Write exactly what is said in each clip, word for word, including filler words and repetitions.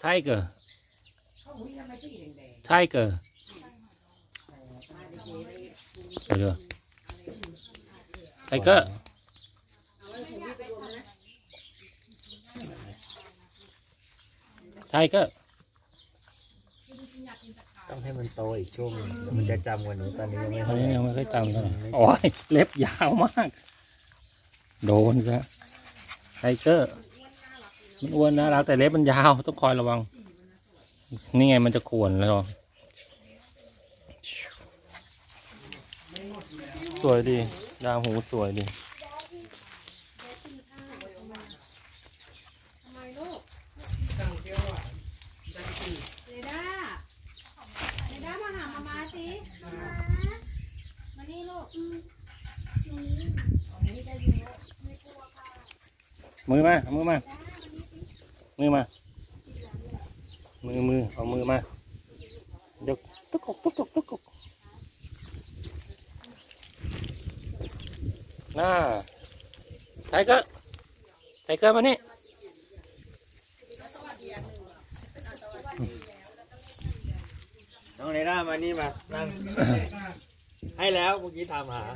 ไทเกอร์ไทเกอร์ไทเกอร์ไทเกอร์ไทเกอร์ต้องให้มันโตอีกช่วงนึงมันจะจำกว่านี้ตอนนี้ยังไม่ตอนนี้ยังไม่ค่อยจำเท่าไหร่โอ้ยเล็บยาวมากโดนซะไทเกอร์มันอ้วนนะรักแต่เล็บมันยาวต้องคอยระวังนี่ไงมันจะข่วนแล้วสวยดีดาวหูสวยดีเรด้าเรด้ามาหามามาสิมานี่ลูกมือมาเอามือมามือมามือมือเอามือมายกตุ๊กตุ๊กตุ๊กตุ๊กน่าไทเกอร์ไทเกอร์มานี่น้องเรด้ามานี่มานั่งให้แล้วเมื่อกี้ทำหา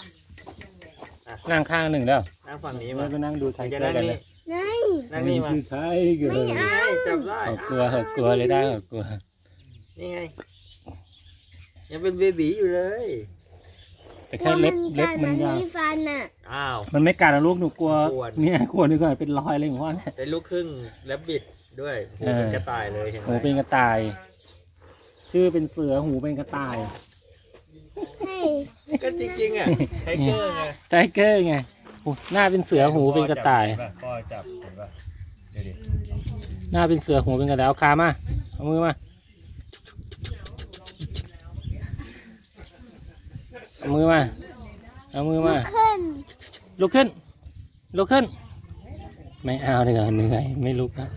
นั่งข้างหนึ่งแล้วนั่งฝั่งนี้มามาก็นั่งดูไทเกอจะร์นั่งกันเลนี่ยนั่งนี่มาไทเกอร์นี่ไงจับได้กลัวกลัวเลยได้กลัวนี่ไงยังเป็นเบบีอยู่เลยแต่แค่เล็บเล็บมันยาวอ้าวมันไม่กัดนะลูกหนูกลัวกลัวเนี่ยกลัวนี่ก่อนเป็นรอยอะไรของพ่อเนี่ยเป็นลูกครึ่งและบิดด้วยหูเป็นกระต่ายเลยเห็นไหมหูเป็นกระต่าย ชื่อเป็นเสือหูเป็นกระต่ายก็จริงๆอ่ะไทเกอร์ไงไทเกอร์ไงโอ้หน้าเป็นเสือหูเป็นกระต่ายพ่อจับเห็นป่ะเดี๋ยวดิหน้าเป็นเสือหูเป็นกระต่ายเอาขามาเอามือมาเอามือมาเอามือมาลุกขึ้นลุกขึ้นไม่เอาเลยเหรอเหนื่อยไม่ลุกนะ